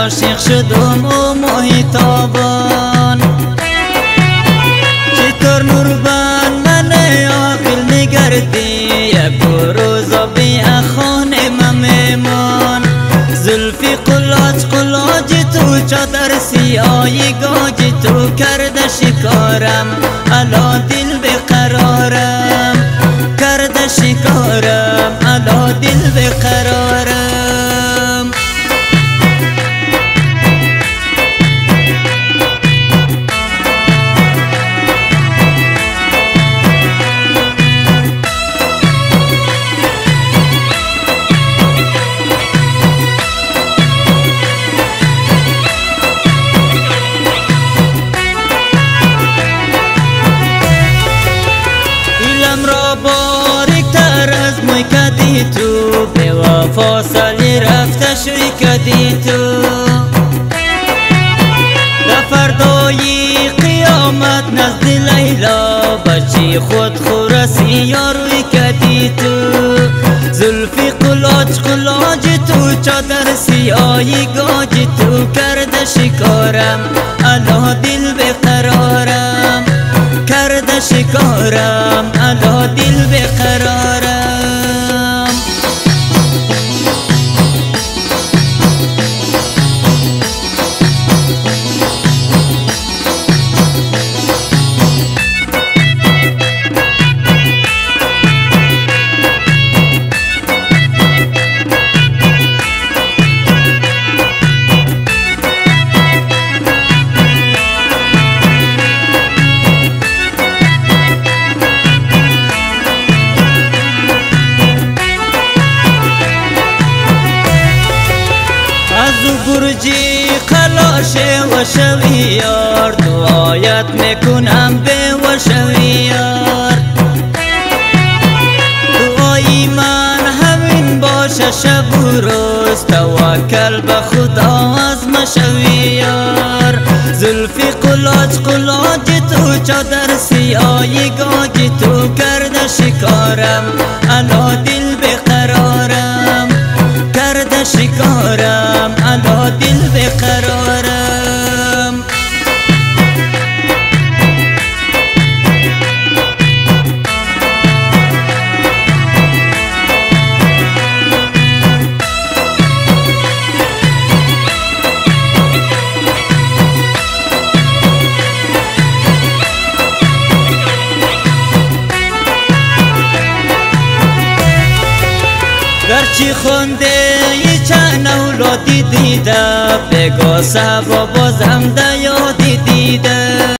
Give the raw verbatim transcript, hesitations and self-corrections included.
عاشق شدم و محتابان چطور نوربان من عاقل نگردی یک روزا بی خانه من میمان زلفی قلاج قلاج تو چادر سیایی گاج تو کرده شکارم الا دل بقرارم کرده شکارم الا دل بقرارم کدی تو به وفا سالی رفته شوی کدی تو در فردای قیامت نزد لیلا بچی خود خورسی یاروی کدی تو زلفی قلاج قلاج تو چادر سیایی گاج تو کرده شکارم الا دل بقرارم کرده شکارم الا دل بقرارم برجی خلاشه و شوی یار دعایت میکنم به و شوی یار دعای من همین باشه شب و روز توکل به خدا از مشوی یار زلفی قلاج قلاج تو چادر سیایی گاج تو کرده شکارم الا دل بقرارم کرده شکارم الا دل بقرارم گرچه خونده ای چند اولادی دیده بگاه سبا بازم ده یادی دیده